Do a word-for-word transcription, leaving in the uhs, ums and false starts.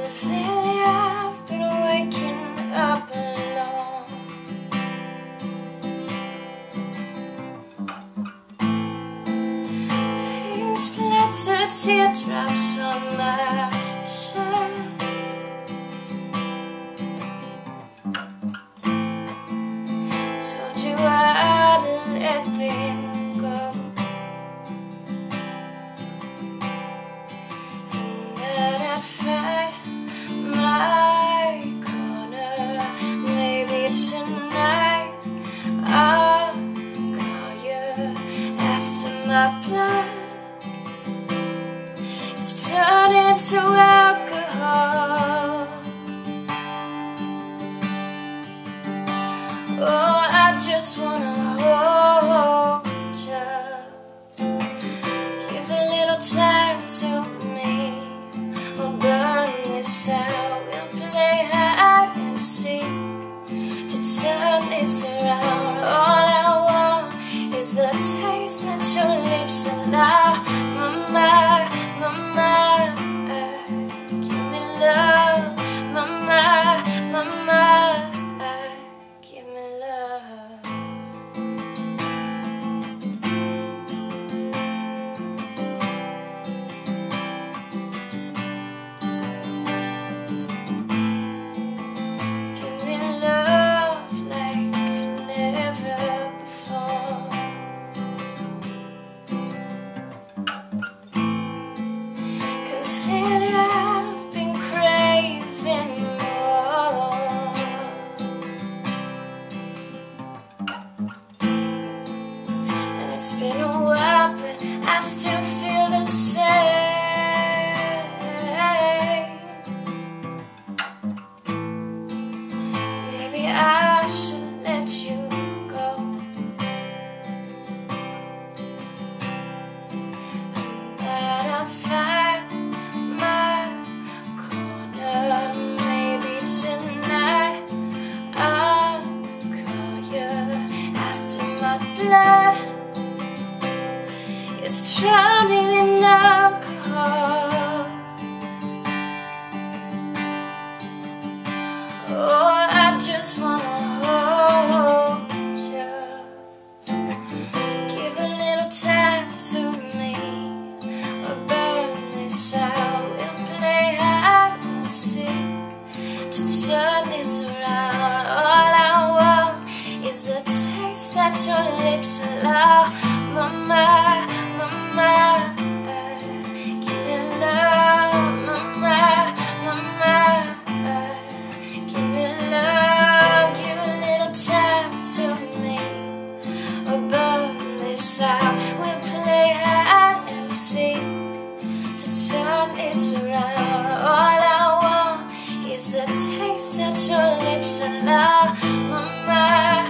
'Cause lately I've been waking up alone. Things splatter teardrops on my shirt. Told you I'd let them go, and that I'd find my corner. Maybe tonight I'll call you after my blood it's turned into alcohol. Oh, I just wanna hold you. Give a little time to me. We'll burn this out. We'll play hide and seek to turn this around. All I want is the taste that your lips allow. Mama, mama, give me love. Mama, mama, give me love. Give me love like never before. 'Cause lately I've been craving more. And it's been a while, but I still feel the same. Maybe I should let you go, and that I'll find my corner. Maybe tonight I'll call you after my blood is drowning in alcohol. Oh, I just wanna hold you. Give a little time to me. We'll burn this out. We'll play hide and seek to turn this around. All I want is the taste that your lips allow. Mama, mama, give me love. Mama, mama, give me love. Give a little time to me. We'll burn this out. We'll play hide and seek to turn this around. All I want is the taste that your lips allow. Mama.